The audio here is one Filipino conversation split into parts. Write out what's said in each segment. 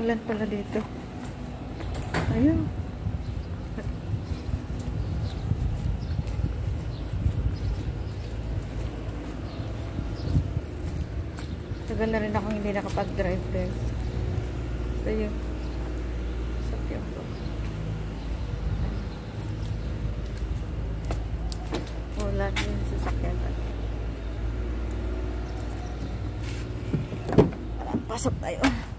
Maulan pala dito. Ayun. Tagal na rin ako hindi nakapag-drive guys. So yun. Sakyan ko. Wala din sa sakyan. Pasok tayo.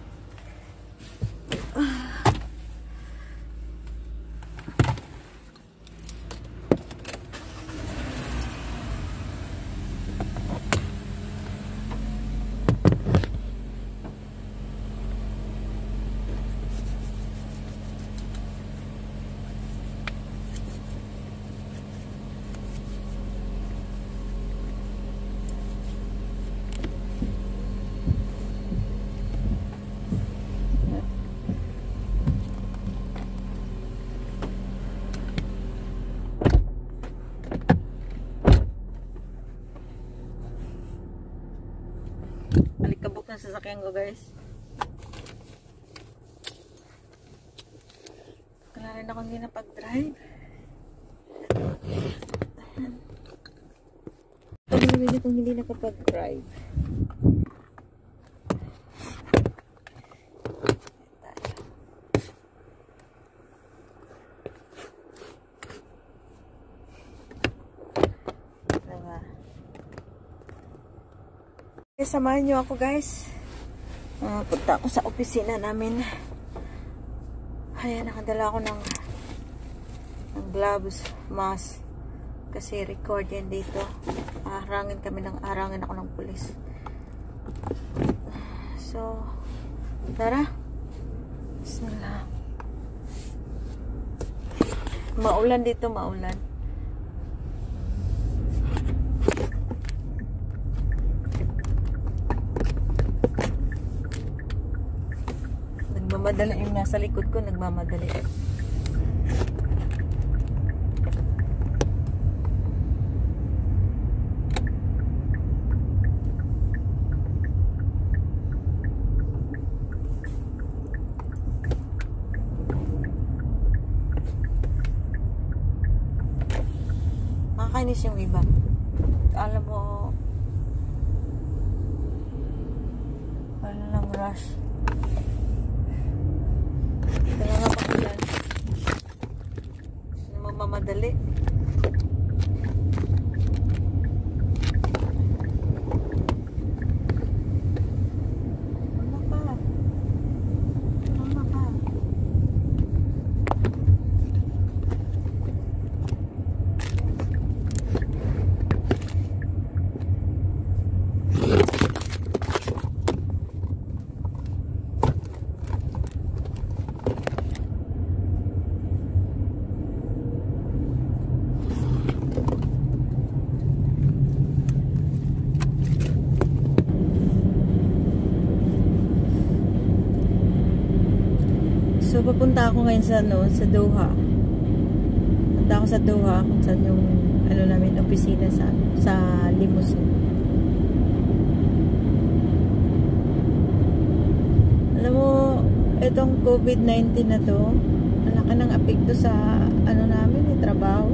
Alikabok na sasakyan ko guys. Kaya rin ako hindi napag-drive. Pag rin akong hindi nakapag-drive. Samahan nyo ako guys. Punta ako sa opisina namin. Ayan, nakadala ako ng gloves, mask. Kasi record yan dito. Arangin ako ng pulis. So, tara. Bismillah. Maulan dito, maulan. Nagmamadali yung nasa likod ko, nagmamadali. Makakainis yung iba. Alam mo, wala lang rush. Talaga pa ko yan. Gusto mo mamadali. Ano ka? Ano ka? So, papunta ako ngayon sa Doha. Punta ako sa Doha kung saan yung namin, opisina sa limousine. Alam mo, itong COVID-19 na to, malaki ng apekto sa namin, trabaho.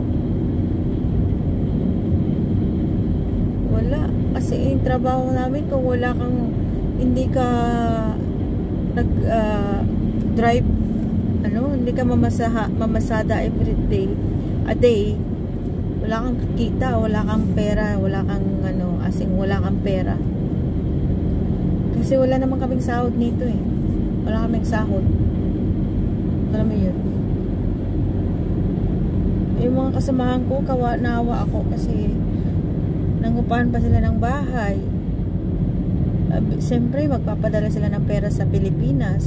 Wala. Kasi yung trabaho namin, kung wala kang, hindi ka drive, hindi ka mamasada every day, a day, wala kang kita, wala kang pera, wala kang wala kang pera. Kasi wala naman kaming sahod nito eh. Wala kaming sahod. Alam mo yun. Yung mga kasamahan ko, naawa ako kasi nangupahan pa sila ng bahay. Siyempre, magpapadala sila ng pera sa Pilipinas.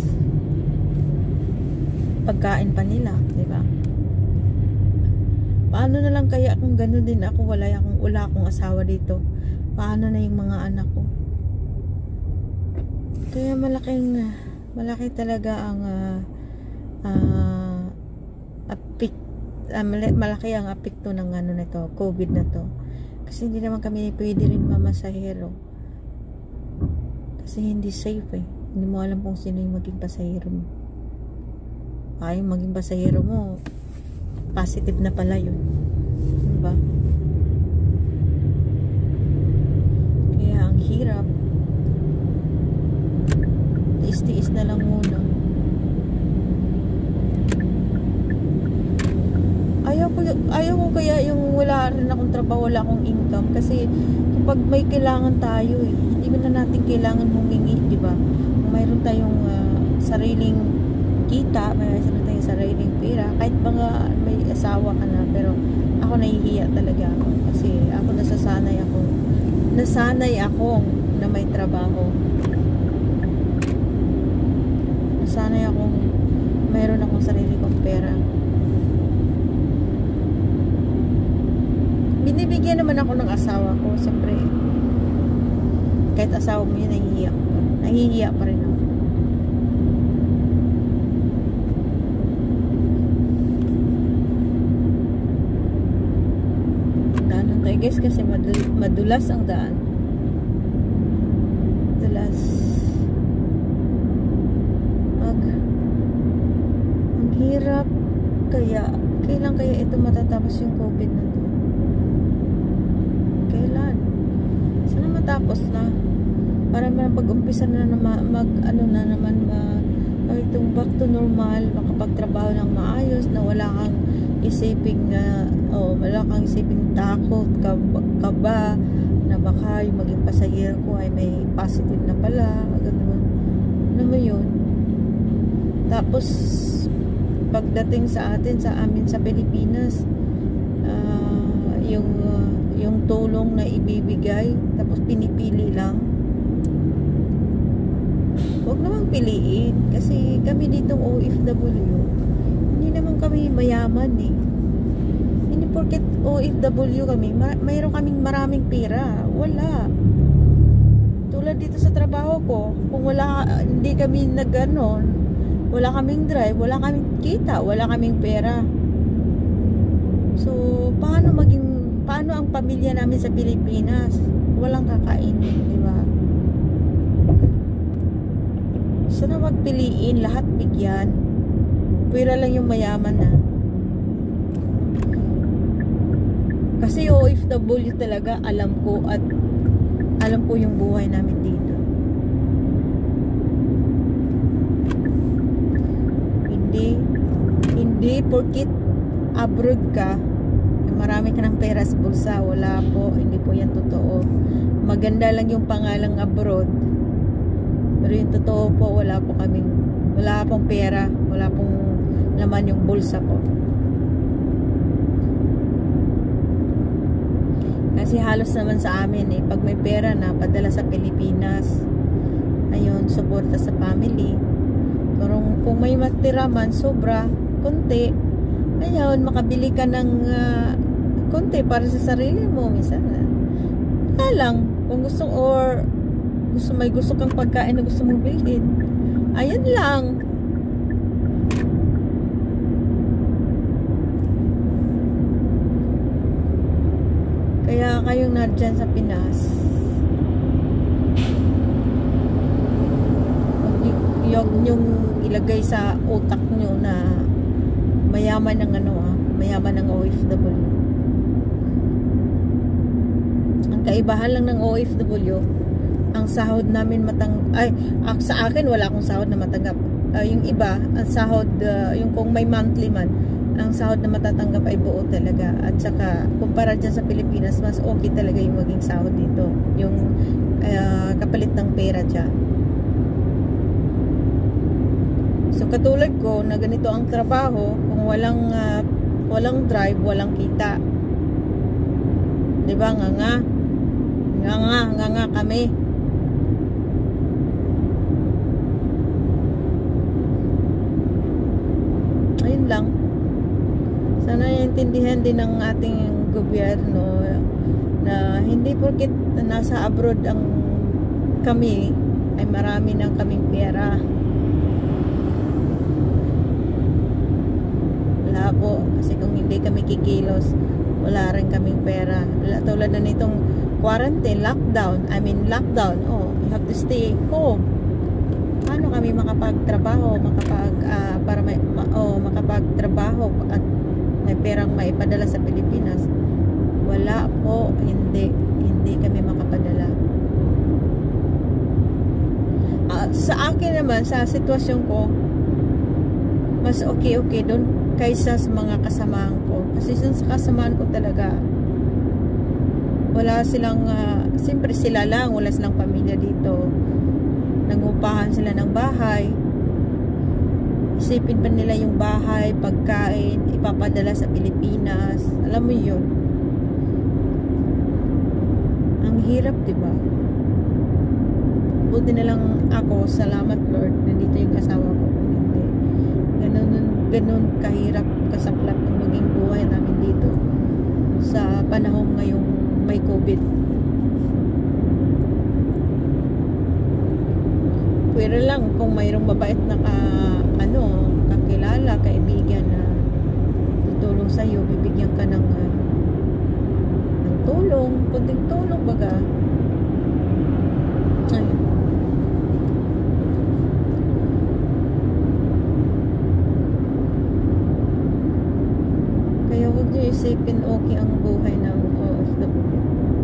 Pagkain pa nila, di ba? Paano na lang kaya kung gano'n din ako, wala akong asawa dito? Paano na yung mga anak ko? Kaya malaki talaga ang malaki ang apekto ng nito, COVID na to. Kasi hindi naman kami pwede rin mamasahero. Kasi hindi safe eh. Hindi mo alam kung sino yung maging pasahero mo. Yung maging pasahero mo, positive na pala yun. Diba? Kaya ang hirap. Tiis-tiis na lang muna. Ayaw ko kaya yung wala rin akong trabaho, wala akong income. Kasi kapag may kailangan tayo, hindi mo na natin kailangan humingi, diba? Kung mayroon tayong sariling kita, mayroon tayong sariling pera, kahit mga may asawa ka na, pero ako nahihiya talaga ako. Kasi ako nasanay akong na may trabaho. Nasanay akong mayroon akong sarili kong pera. Binibigyan naman ako ng asawa ko, siyempre. Kahit asawa mo yun, nahihiya pa rin ako. Daanan tayo guys, kasi madulas ang daan. Madulas. Ang hirap. Kailan kaya ito matatapos yung COVID na to? Kailan? Sana matapos na. Para pag-umpisa na itong back to normal, makapagtrabaho ng maayos, na wala kang isiping takot, kaba, na baka yung maging pasahero ko ay may positive na pala, gano'n. Ano mo yun? Tapos, pagdating sa amin sa Pilipinas, yung tulong na ibibigay, tapos pinipili lang. Huwag namang piliin, kasi kami ditong OFW, hindi naman kami mayaman eh. Hindi porket OFW kami, mayroon kaming maraming pera. Wala. Tulad dito sa trabaho ko, kung hindi kami wala kaming drive, wala kaming kita, wala kaming pera. So, paano ang pamilya namin sa Pilipinas? Walang kakainin, di ba? Sana wag piliin, lahat bigyan. Pwera lang yung mayaman na. Kasi OFW talaga, alam ko yung buhay namin dito. Hindi porkit abroad ka, marami ka ng pera sa bulsa. Wala po, hindi po yan totoo. Maganda lang yung pangalang abroad, pero yung totoo po, wala pong pera, wala pong laman yung bulsa po. Kasi halos naman sa amin pag may pera na padala sa Pilipinas, ayun, suporta sa family. Pero kung may matira man, sobra, konti, ayun, makabili ka ng konti para sa sarili mo. Minsan lang, kung may gusto kang pagkain na gusto mong bilhin, ayun lang. Kaya kayong nandyan sa Pinas, huwag nyong ilagay sa utak nyo na mayaman ng OFW. Ang kaibahan lang ng OFW, ang sahod namin sa akin wala akong sahod na matanggap. Yung iba, ang sahod, yung kung may monthly man, ang sahod na matatanggap ay buo talaga. At saka, kumpara dyan sa Pilipinas, mas okay talaga yung maging sahod dito. Yung kapalit ng pera dyan. So, katulad ko, na ganito ang trabaho, kung walang drive, walang kita. Diba? Nga kami. Ayun lang. Sana naiintindihan din ng ating gobyerno na hindi porket nasa abroad kami ay marami ng kaming pera. Wala po, kasi kung hindi kami kikilos, wala rin kaming pera. Tulad na nitong quarantine, lockdown, you have to stay home. paano kami makapagtrabaho, makapagtrabaho at may perang maipadala sa Pilipinas? Wala po, hindi kami makapadala. Sa akin naman, sa sitwasyon ko, mas okay doon kaysa sa mga kasamahan ko. Kasi sa kasamahan ko talaga, wala silang, siyempre sila lang, wala silang pamilya dito. Nangupahan sila ng bahay. Isipin pa nila yung bahay, pagkain, ipapadala sa Pilipinas. Alam mo yun. Ang hirap, diba? Buti na lang ako, salamat Lord, nandito yung asawa ko. Hindi. Ganun kahirap, kasaklap ang maging buhay namin dito sa panahon ngayong may COVID. Pero lang kung mayroong mabait na kakilala, kaibigan na tutulong sa iyo, bibigyan ka ng tulong, kunting tulong baga. Ayun. Kaya huwag niyo isipin okay ang buhay ng OFW.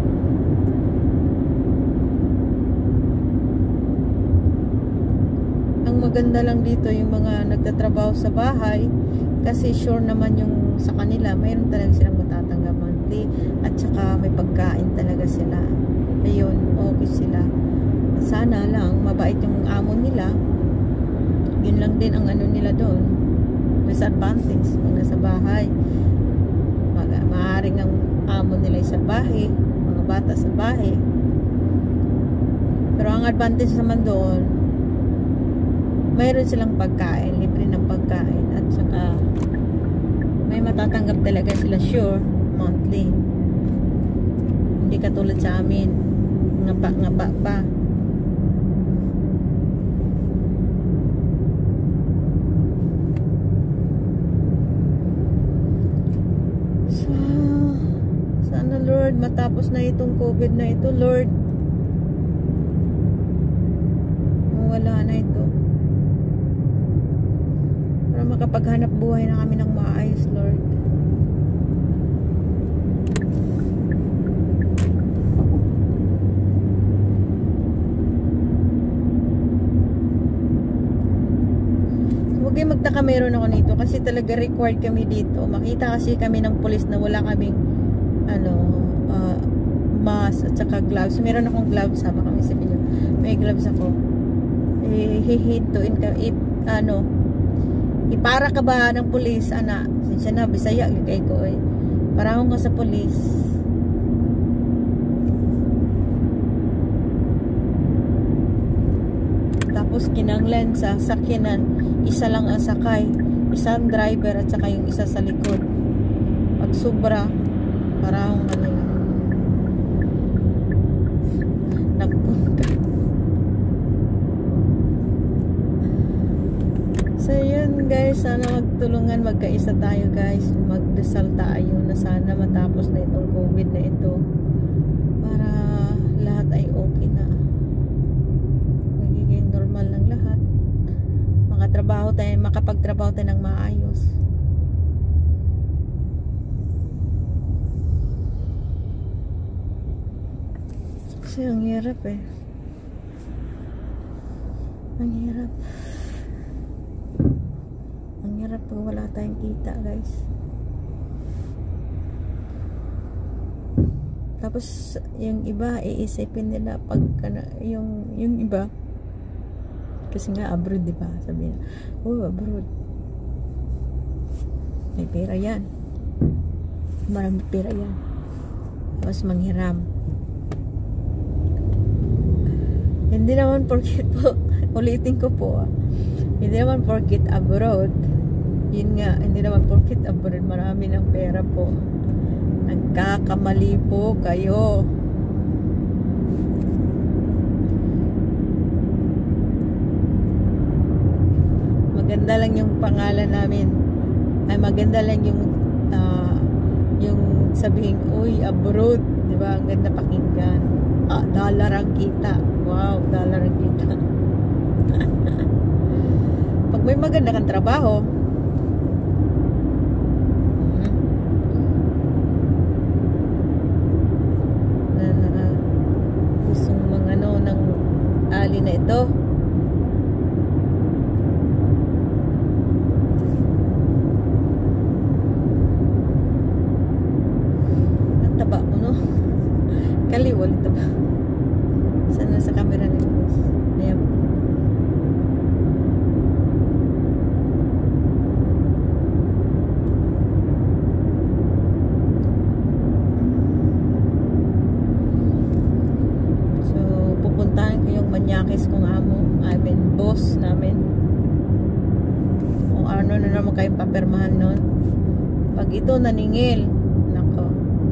Ang maganda lang dito yung mga nagtatrabaho sa bahay, kasi sure naman yung sa kanila mayroon talaga silang matatanggap monthly, at saka may pagkain talaga sila. Ayun, okay sila. Sana lang mabait yung amo nila. Yun lang din ang ano nila doon, disadvantage pag nasa bahay. Maaaring ang amo nila sa bahay, mga bata sa bahay. Pero ang advantage naman doon, mayroon silang pagkain, libre ng pagkain, at saka may matatanggap talaga sila, sure, monthly. Hindi katulad sa amin, ngapa pa. So, sana Lord, matapos na itong COVID na ito, Lord. Wala na ito. Para makapaghanap buhay na kami ng maayos, Lord. Huwag kayong magtaka, meron ako nito kasi talaga required kami dito. Makita kasi kami ng pulis na wala kaming mask at saka gloves. Meron akong gloves, ha, baka may sabihin nyo, may gloves ako. Hihintuin ka, ipara ka ba ng pulis, ana? Sinsya na, Bisaya, gagay ko eh. Parang nga sa pulis. Tapos kinanglan sa sakyanan, isa lang ang sakay, isang driver at saka yung isa sa likod. Pag sobra, parang nagpunta. So yun guys, sana magtulungan, magkaisa tayo guys, magdasal tayo na sana matapos na itong COVID na ito para lahat ay okay na, magiging normal ng lahat, makapagtrabaho tayo ng maayos. Kasi ang hirap eh, ang hirap pag wala tayong kita guys. Tapos yung iba iisipin nila pag yung iba kasi nga abroad, diba? Sabi na, oh abroad may pera yan, marami pera yan, tapos manghiram. Hindi naman porket po, ulitin ko po, hindi naman porket abroad, yun nga, hindi naman porket abroad marami ng pera po. Nagkakamali po kayo. Maganda lang yung pangalan namin, ay maganda lang yung sabihin, uy abroad, diba? Ang ganda pakinggan. Dollar ang kita. Wow, dollar ang kita. Pag may maganda kang trabaho, gustong mga ano ng ali na ito. Ang taba mo, no? Kaliwal ito ba? Saan na sa camera ni Boss? Ayan. Manyakis kung amo, I mean boss namin, kung ano na naman kayong papirmahan nun. Pag ito naningil, nako,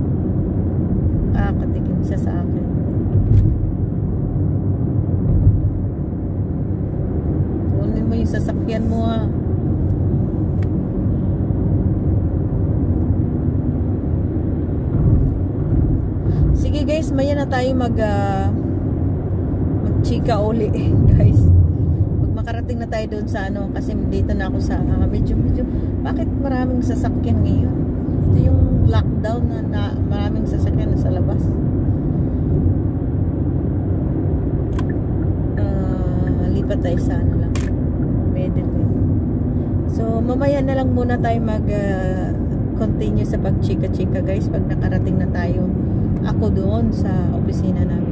katikim siya sa akin. Kunin mo yung sasakyan mo, ha. Sige guys, maya na tayo chika uli guys. Pag makarating na tayo doon sa ano, kasi dito na ako sa medyo bakit maraming sasakyan ngayon? Ito yung lockdown na maraming sasakyan na sa labas. Lipat tayo sa ano lang, middle. So mamaya na lang muna tayo continue sa pagchika-chika guys, pag nakarating na tayo ako doon sa opisina namin.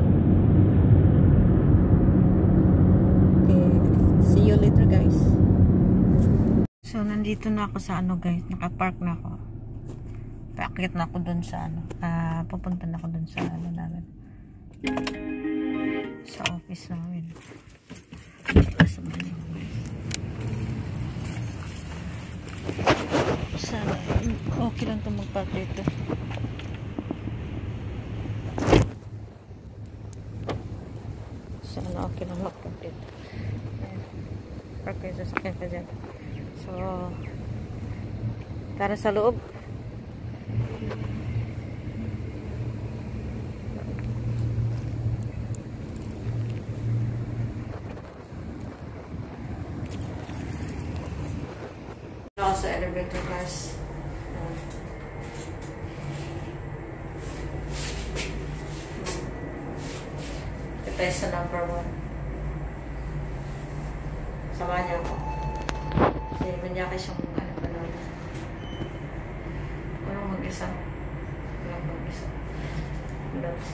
See you later guys. So nandito na ako sa ano guys, nakapark na ako. Paakit na ako dun sa ano, pupunta na ako dun sa ano namin, sa office namin. Sana okay lang itong magpark dito. Sana okay lang magpark dito. Park kayo, sasakyan ka dyan. So tara sa loob. Ako sa elevator class. Ito sa number 1. Sama niya ako. Kasi manyakis yung ano pa naman. Walang mag-isa. Walang mag-isa. Gloves.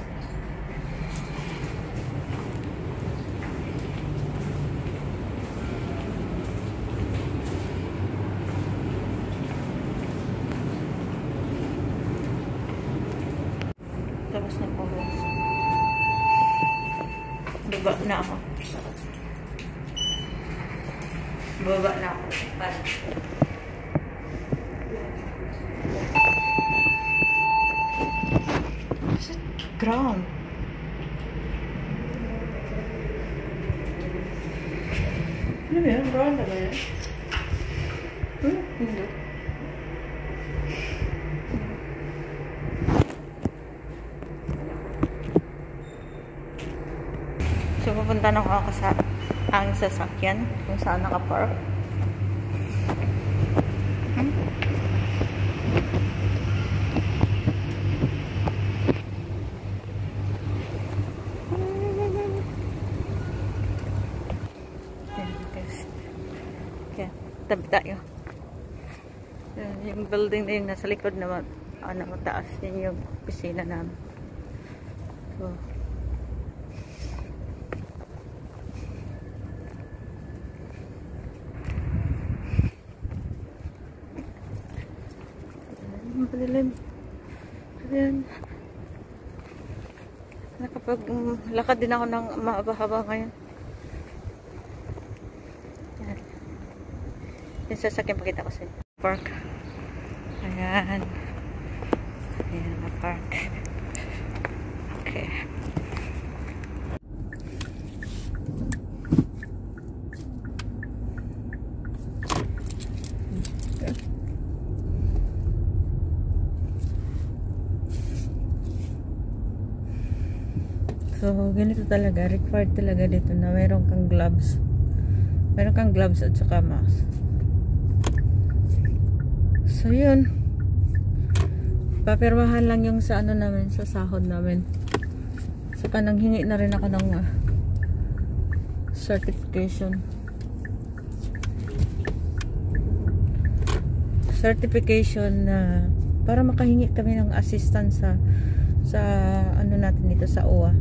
Tapos na po. Baba na ako. Baba na ako. Is it ground? Ano ba yan? Ground na ba yan? Hindi. So pupunta na ako sa ang sasakyan kung saan nakapark. Okay, tabi tayo. Yung building na yung nasa likod na mataas, yun yung opisina namin. So palilim. Ayan. Nakapag-lakad din ako ng mahaba-haba ngayon. Ayan. Yung sasakyan pakita ko sa inyo. Park. Ayan. Ayan na park. Okay. So, ganito talaga. Required talaga dito na mayroon kang gloves. Meron kang gloves at saka mask. So yun, papirmahan lang yung sa ano namin, sa sahod namin. Saka nanghingi na rin ako ng certification na para makahingi kami ng assistance sa ano natin dito sa OWA.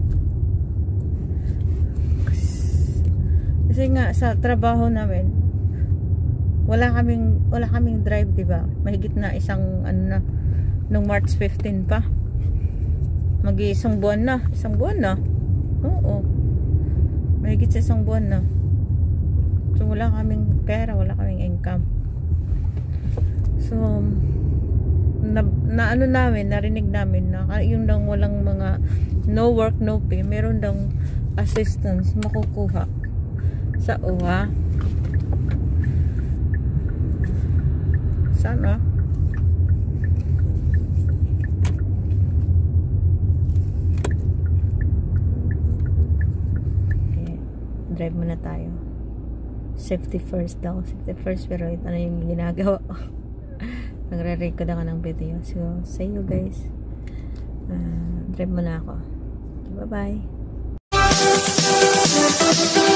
Kasi nga sa trabaho namin wala kaming drive, diba? Mahigit na isang ano na nung March 15 pa. Isang buwan na. Oo. Mahigit sa isang buwan na. So wala kaming pera, wala kaming income. So narinig namin na yung daw walang mga no work no pay, meron daw assistance makukuha sa OWA. Sana okay, drive muna tayo. Safety first daw. Safety first, pero ito na yung ginagawa. Nagre-record ako ng video. So, see you guys. Drive muna ako. Bye-bye.